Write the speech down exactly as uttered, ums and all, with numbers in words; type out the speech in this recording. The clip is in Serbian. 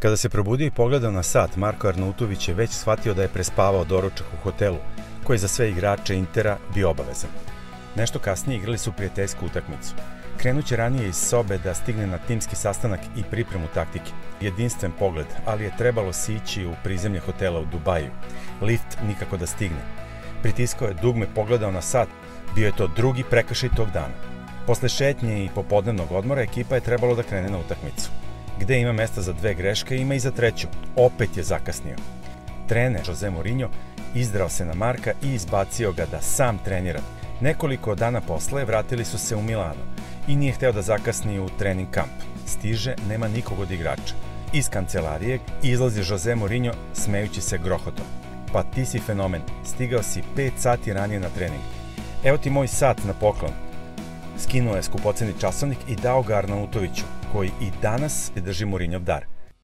Kada se probudio i pogledao na sat, Marko Arnautović je već shvatio da je prespavao doručak u hotelu, koji je za sve igrače Intera bio obavezan. Nešto kasnije igrali su prijateljsku utakmicu. Krenuće ranije iz sobe da stigne na timski sastanak i pripremu taktike. Jedinstven pogled, ali je trebalo sići u prizemlje hotela u Dubaju. Lift nikako da stigne. Pritiskao je dugme, pogledao na sat. Bio je to drugi prekršaj tog dana. Posle šetnje i popodnevnog odmora ekipa je trebalo da krene na utakmicu. Gde ima mesta za dve greške, ima i za treću. Opet je zakasnio. Trener Jose Mourinho izdrao se na Marka i izbacio ga da sam trenira. Nekoliko dana posle vratili su se u Milano i nije hteo da zakasni u trening kamp. Stiže, nema nikog od igrača. Iz kancelarije izlazi Jose Mourinho smejući se grohotom. Pa ti si fenomen, stigao si pet sati ranije na trening. Evo ti moj sat na poklon. Skinuo je skupoceni časovnik i dao ga Arnautoviću, koji i danas drži Mourinhov dar.